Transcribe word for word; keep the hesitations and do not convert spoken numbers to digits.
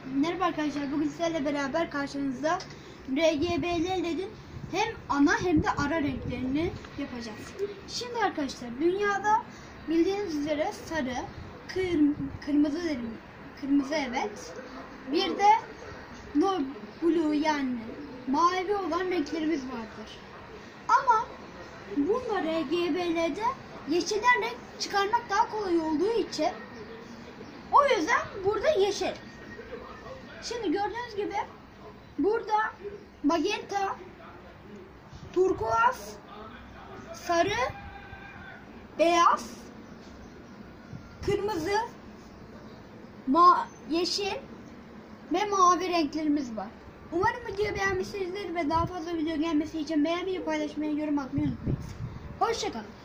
Merhaba arkadaşlar, bugün sizlerle beraber karşınızda R G B L'lerin hem ana hem de ara renklerini yapacağız. Şimdi arkadaşlar, dünyada bildiğiniz üzere sarı, kır, kırmızı derim, kırmızı evet, bir de no blue yani mavi olan renklerimiz vardır. Ama bunlar R G B L'de yeşilden renk çıkarmak daha kolay olduğu için o yüzden burada yeşil. Şimdi gördüğünüz gibi burada magenta, turkuaz, sarı, beyaz, kırmızı, ma yeşil ve mavi renklerimiz var. Umarım videoyu beğenmişsinizdir ve daha fazla video gelmesi için beğenmeyi, paylaşmayı, yorum atmayı unutmayın. Hoşça kalın.